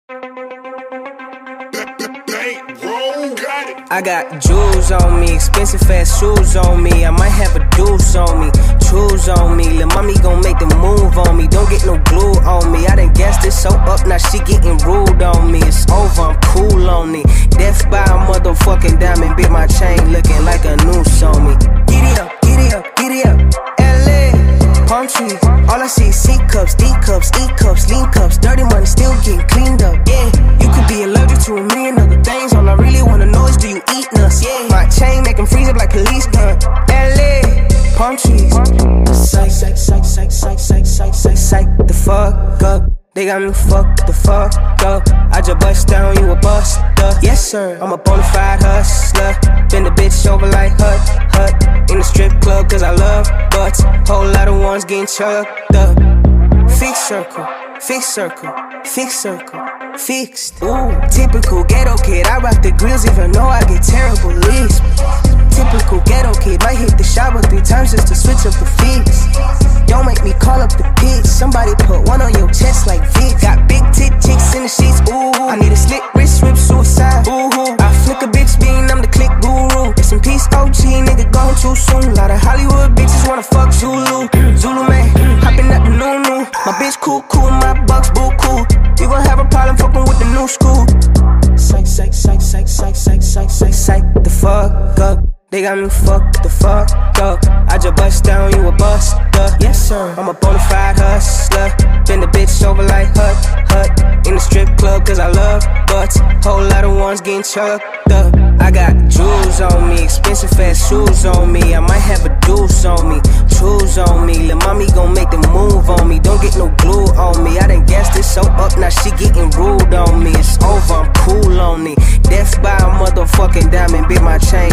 I got jewels on me, expensive fast shoes on me. I might have a deuce on me, choose on me. Lil' mommy gon' make the move on me. Don't get no glue on me. I done gassed it so up, now she getting rude on me. It's over, I'm cool on it. Death by a motherfucking diamond. Bit my chain looking like a noose on me. Giddy up, giddy up, giddy up. LA, palm trees. All I see is C cups, D cups, E cups, lean cups. Dirty money still getting cleaned up. Yeah, you could be allergic to a million other things. All I really wanna know is, do you eat nuts? Yeah, my chain make them freeze up like police gun. LA, palm trees. Psych, psych, psych, psych, psych, psych, psych, psych, psych the fuck up. They got me fucked the fuck up. I just bust down, you a buster. Yes sir, I'm a bonafide hustler. Bend the bitch over like hut. In the strip club cause I love butts. Whole lot of ones getting chucked up. Fixed circle, fixed circle, fixed circle, fixed. Ooh, typical ghetto kid. I rock the grills even though I get terrible lisp. Typical ghetto kid. Might hit the shower 3 times just to switch up the fix. Don't make me call up the pigs. Somebody put one on your chest like Vic. Got big tit chicks in the sheets. Ooh, I need a slick wrist whip suicide. Ooh, I flick a bitch bean. I'm the click guru. Rest in peace OG, nigga gone too soon. Lot of Hollywood bitches wanna fuck Zulu. Zulu man, hopping at the new. My bitch cool, my bucks boo cool. You gon' have a problem fucking with the new school. Psych, psych, psych, psych, psych, psych, psych, psych, psych the fuck up. They got me fucked the fuck up. I just bust down, you a buster. Yes sir, I'm a bonafide hustler. Bend the bitch over like hut. In the strip club cause I love butts. Whole lot of ones getting chucked up. I got jewels on me, expensive fast shoes on me. I might have a deuce on me, choose on me. Lil' mommy gon' make the move on me. Don't get no glue on me. I done gassed it so up, now she getting rude on me. It's over, I'm cool on it. Death by a motherfucking diamond. Bit my chain